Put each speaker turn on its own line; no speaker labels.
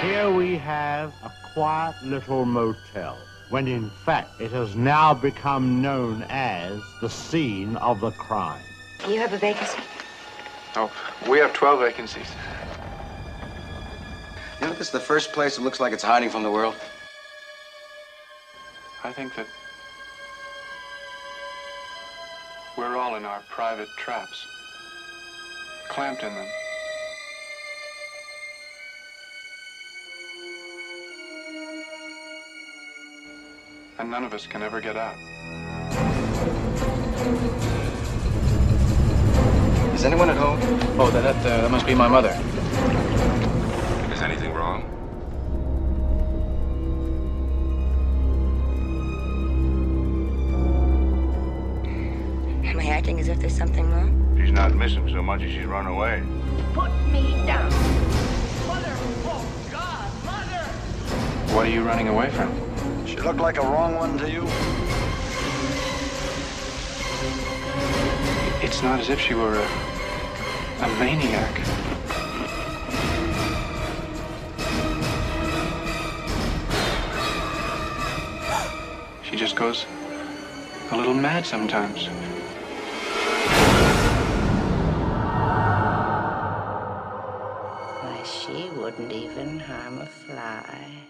Here we have a quiet little motel, when in fact it has now become known as the scene of the crime.
You have a vacancy?
Oh, we have 12 vacancies.
You know, this is the first place that looks like it's hiding from the world.
I think that we're all in our private traps, clamped in them. And none of us can ever get out.
Is anyone at home?
Oh, that must be my mother.
Is anything wrong?
Am I acting as if there's something wrong?
She's not missing so much as she's run away.
Put me down. Mother! Oh, God! Mother!
What are you running away from?
She looked like a wrong one to you?
It's not as if she were a maniac. She just goes a little mad sometimes.
Why, she wouldn't even harm a fly.